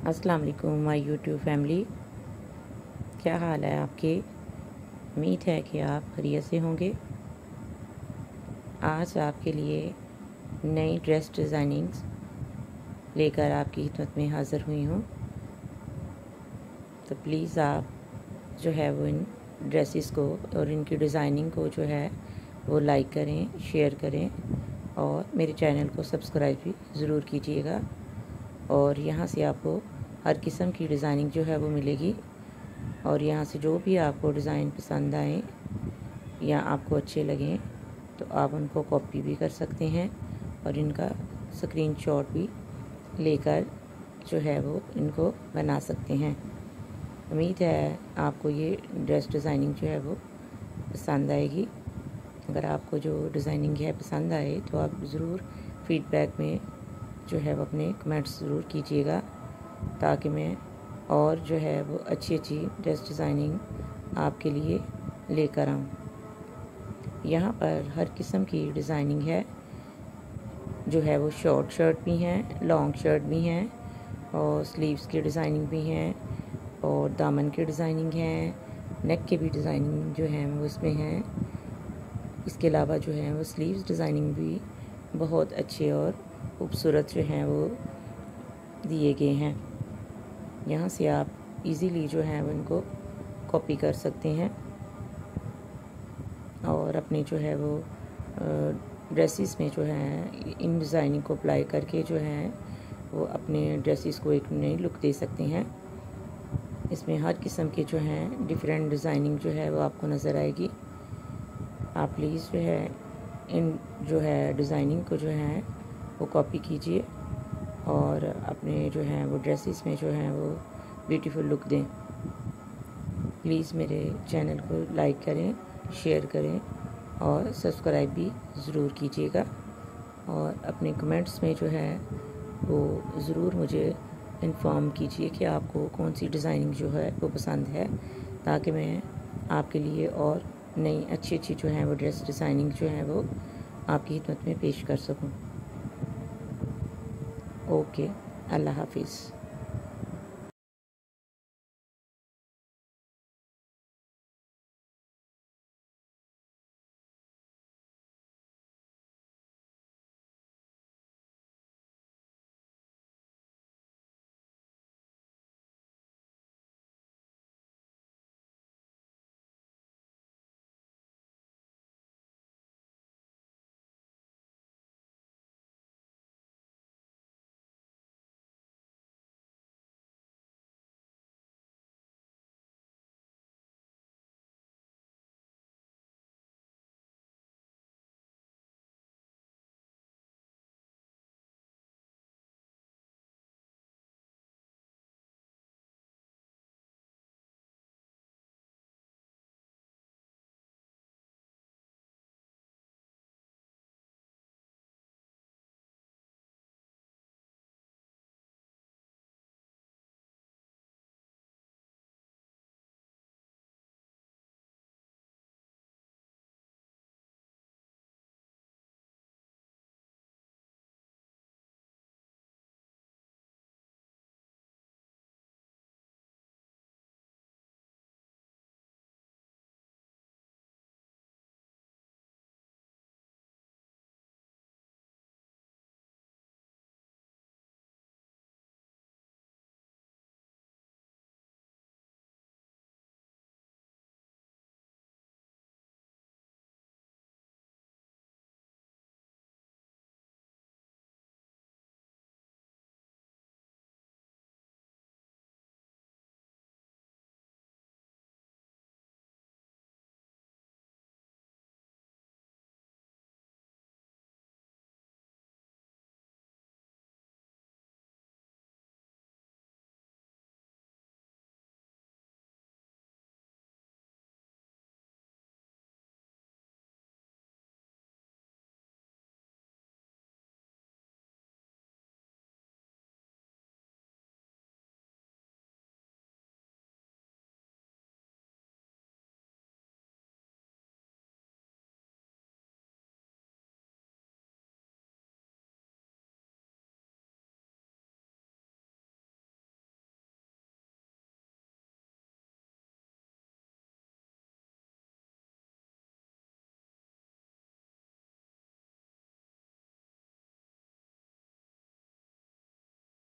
अस्सलाम वालेकुम my YouTube family, क्या हाल है आपके। उम्मीद है कि आप खैरियत से होंगे। आज आपके लिए नई ड्रेस डिज़ाइनिंग्स लेकर आपकी खिदमत में हाज़िर हुई हूँ। तो प्लीज़ आप जो है वो इन ड्रेसेस को और इनकी डिज़ाइनिंग को जो है वो लाइक करें, शेयर करें और मेरे चैनल को सब्सक्राइब भी ज़रूर कीजिएगा। और यहाँ से आपको हर किस्म की डिज़ाइनिंग जो है वो मिलेगी और यहाँ से जो भी आपको डिज़ाइन पसंद आए या आपको अच्छे लगें तो आप उनको कॉपी भी कर सकते हैं और इनका स्क्रीनशॉट भी लेकर जो है वो इनको बना सकते हैं। उम्मीद है आपको ये ड्रेस डिज़ाइनिंग जो है वो पसंद आएगी। अगर आपको जो डिज़ाइनिंग है पसंद आए तो आप ज़रूर फीडबैक में जो है वो अपने कमेंट्स ज़रूर कीजिएगा, ताकि मैं और जो है वो अच्छी ड्रेस डिज़ाइनिंग आपके लिए लेकर आऊँ। यहाँ पर हर किस्म की डिज़ाइनिंग है, जो है वो शॉर्ट शर्ट भी हैं, लॉन्ग शर्ट भी हैं और स्लीव्स की डिज़ाइनिंग भी हैं और दामन की डिज़ाइनिंग है, नेक की भी डिज़ाइनिंग जो है वो इसमें है। इसके अलावा जो है वो स्लीव्स डिज़ाइनिंग भी बहुत अच्छे और खूबसूरत जो हैं वो दिए गए हैं। यहाँ से आप इजीली जो है वो इनको कॉपी कर सकते हैं और अपने जो है वो ड्रेसेस में जो है इन डिज़ाइनिंग को अप्लाई करके जो है वो अपने ड्रेसेस को एक नई लुक दे सकते हैं। इसमें हर किस्म के जो हैं डिफरेंट डिज़ाइनिंग जो है वो आपको नज़र आएगी। आप प्लीज़ जो है इन जो है डिज़ाइनिंग को जो है वो कॉपी कीजिए और अपने जो हैं वो ड्रेसेस में जो हैं वो ब्यूटीफुल लुक दें। प्लीज़ मेरे चैनल को लाइक करें, शेयर करें और सब्सक्राइब भी ज़रूर कीजिएगा और अपने कमेंट्स में जो है वो ज़रूर मुझे इन्फॉर्म कीजिए कि आपको कौन सी डिज़ाइनिंग जो है वो पसंद है, ताकि मैं आपके लिए और नई अच्छी जो है वो ड्रेस डिज़ाइनिंग जो है वो आपकी खिदमत में पेश कर सकूं। ओके, अल्लाह हाफिज़।